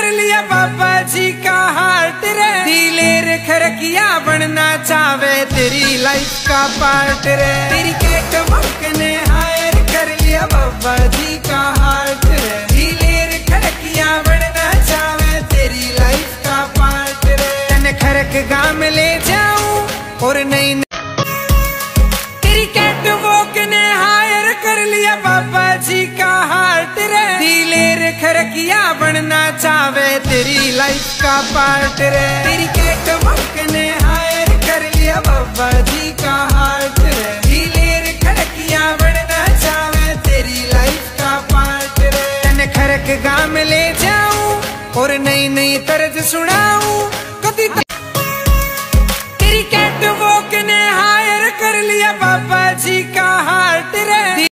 लिया बाबा जी का हार्ट रे, दिलेर खरकिया बनना चावे तेरी लाइफ का पार्ट रे। तेरी कैटवॉक ने हायर कर लिया बाबा जी का हार्ट रे, दिलेर खरकिया बनना चावे तेरी लाइफ का पार्ट रे। तन खरक गांव ले जाऊं और नई तेरी कैटवॉक ने हायर कर लिया बाबा जी का हार्ट रे, दिलेर खरकिया बनना चावे तेरी लाइफ का पार्ट रे। तेरी कैटवॉक ने हायर कर लिया बाबा जी का हार्ट रे, दिलेर खरकिया बनना चावे तेरी लाइफ का पार्ट रे। तन खरक गांव ले जाऊं और नई नई तर्ज सुनाऊं कभी तेरी कैटवॉक ने हायर कर लिया बाबा जी का हार्ट